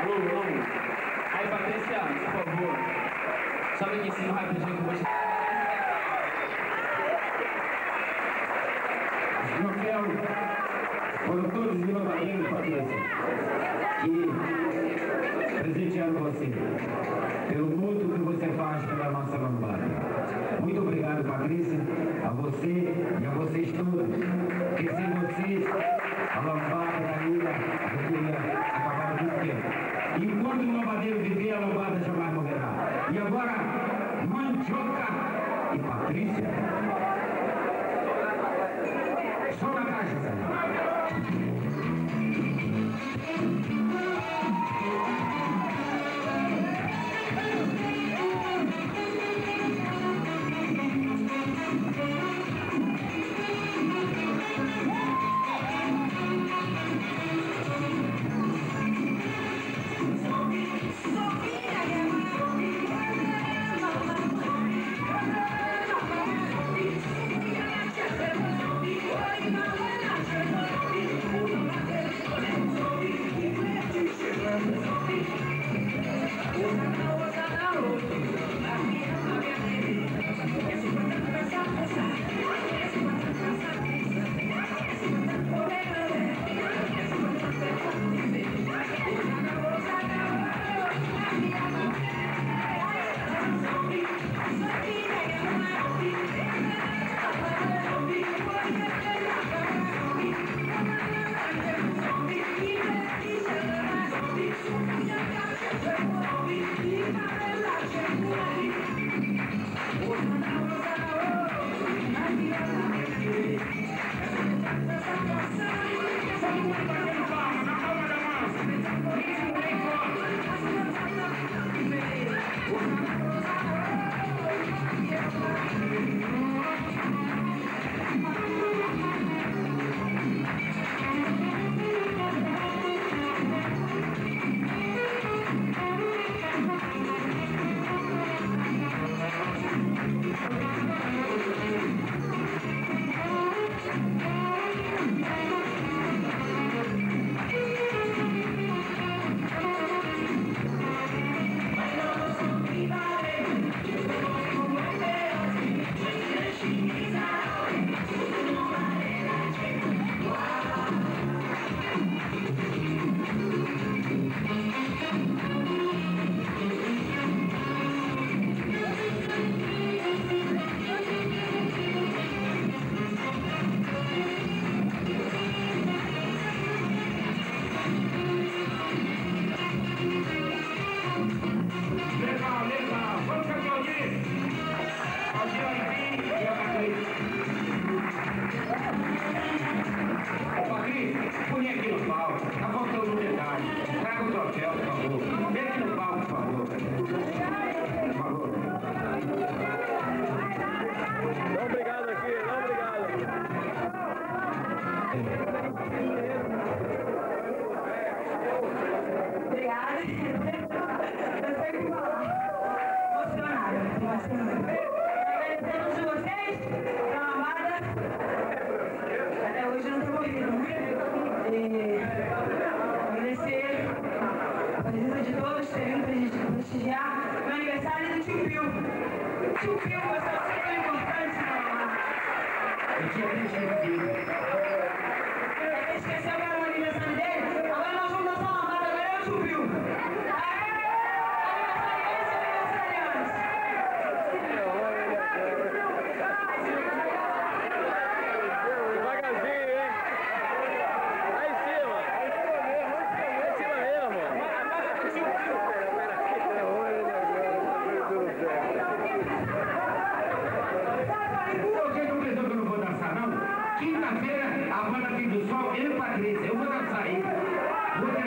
Aí, Patrícia, por favor, sobe aqui em cima rapidinho que eu vou te... Eu quero, por todos os lambadeiros, Patrícia, e presenteando você, pelo muito que você faz pela nossa lambada. Muito obrigado, Patrícia, a você e a vocês todos, porque sem vocês, a lambada da ilha poderia acabar muito tempo. Enquanto o lambadeiro viver, a lambada jamais morrerá. E agora, Mandioca e Patrícia. Só na caixa, Zé.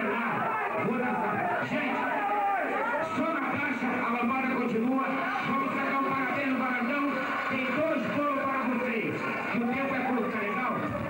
Vou dançar. Gente, só na caixa, a lambada continua. Vamos